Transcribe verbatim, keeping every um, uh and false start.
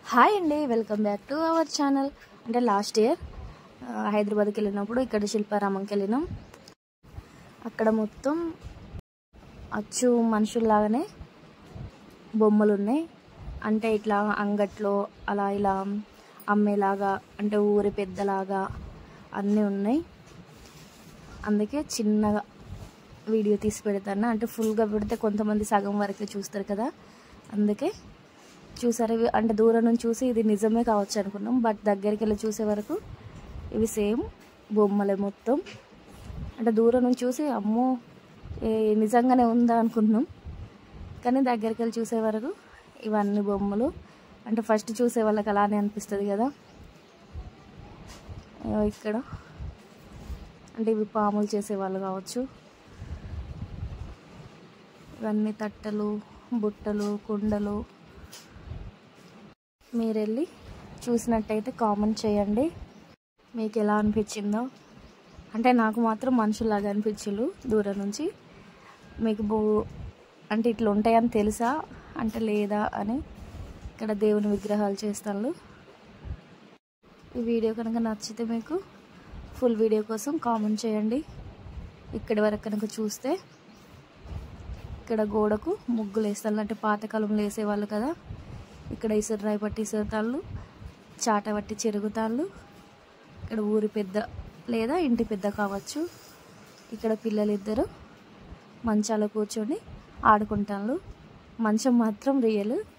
Hi అండి, welcome back to our channel. అంటే last year హైదరాబాద్కి వెళ్ళినప్పుడు ఇక్కడ శిల్పారామంకి వెళ్ళినాం. అక్కడ మొత్తం అచ్చు మనుషుల్లాగానే బొమ్మలు ఉన్నాయి. అంటే ఇట్లా అంగట్లో అలా ఇలా అమ్మేలాగా, అంటే ఊరి పెద్దలాగా అన్నీ ఉన్నాయి. అందుకే చిన్నగా వీడియో తీసి పెడతాను. అంటే ఫుల్గా పెడితే కొంతమంది సగం వరకే చూస్తారు కదా, అందుకే చూసారు. అంటే దూరం నుంచి చూసి ఇది నిజమే కావచ్చు అనుకున్నాం, బట్ దగ్గరికి వెళ్ళి చూసే వరకు ఇవి సేమ్ బొమ్మలే మొత్తం. అంటే దూరం నుంచి చూసి అమ్మో నిజంగానే ఉందా అనుకున్నాం, కానీ దగ్గరికి వెళ్ళి చూసే వరకు ఇవన్నీ బొమ్మలు. అంటే ఫస్ట్ చూసే వాళ్ళకి అలానే అనిపిస్తుంది కదా. ఇక్కడ అంటే ఇవి పాములు చేసేవాళ్ళు కావచ్చు. ఇవన్నీ తట్టలు, బుట్టలు, కుండలు. మీరు వెళ్ళి చూసినట్టయితే కామెంట్ చేయండి మీకు ఎలా అనిపించిందో. అంటే నాకు మాత్రం మనుషుల్లాగా అనిపించులు దూరం నుంచి. మీకు బో అంటే ఇట్లా ఉంటాయని తెలుసా అంటే లేదా అని. ఇక్కడ దేవుని విగ్రహాలు చేస్తాను. ఈ వీడియో కనుక నచ్చితే మీకు ఫుల్ వీడియో కోసం కామెంట్ చేయండి. ఇక్కడి వరకు కనుక చూస్తే ఇక్కడ గోడకు ముగ్గులు వేస్తాను. అంటే పాతకాలంలో వేసేవాళ్ళు కదా. ఇక్కడ ఇసురాయి పట్టి ఇసురుతాళ్ళు, చాట పట్టి చెరుగుతాళ్ళు. ఇక్కడ ఊరి పెద్ద లేదా ఇంటి పెద్ద కావచ్చు. ఇక్కడ పిల్లలు ఇద్దరు మంచాలో కూర్చొని ఆడుకుంటాళ్ళు. మంచం మాత్రం రియల్.